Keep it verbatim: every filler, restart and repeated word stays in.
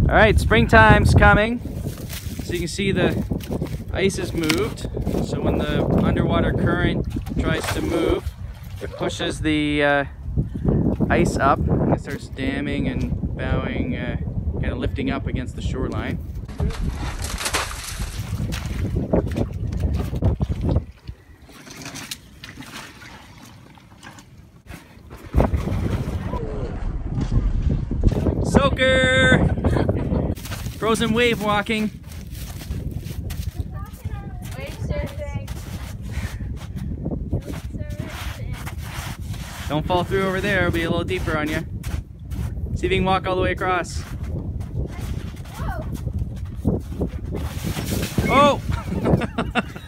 All right, springtime's coming. So you can see the ice is moved. So when the underwater current tries to move, it pushes the uh, ice up and it starts damming and bowing, uh, kind of lifting up against the shoreline. Soaker! Frozen wave walking. Wave surfing. Don't fall through over there, it'll be a little deeper on you. See if you can walk all the way across. Oh!